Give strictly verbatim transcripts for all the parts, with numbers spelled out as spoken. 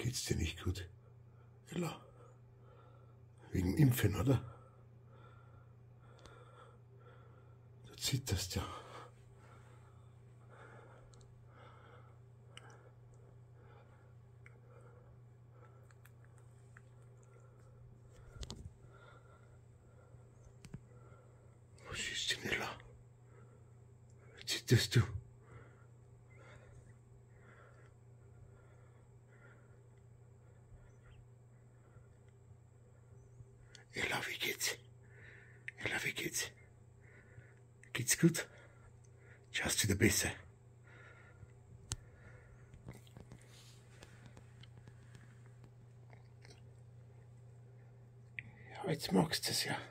Geht's dir nicht gut? Ella? Wegen Impfen, oder? Du zitterst ja. Was ist denn, Ella? Zitterst du? Ella, wie geht's? Ella, wie geht's? Geht's gut? Schaust wieder besser? Ja, jetzt magst du es ja.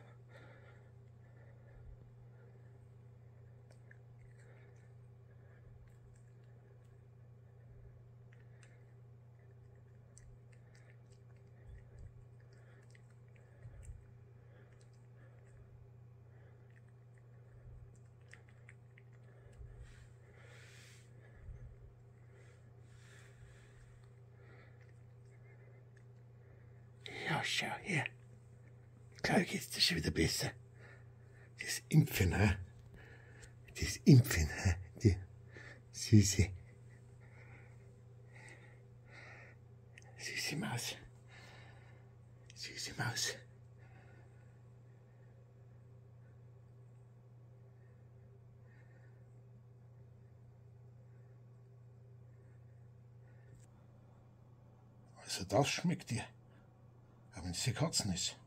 Ja, schau her. Klar geht's dir schon wieder besser. Das Impfen, hä? Das Impfen, hä? Die süße. Süße Maus. Süße Maus. Also das schmeckt dir. Aber wenn es die Katzen ist.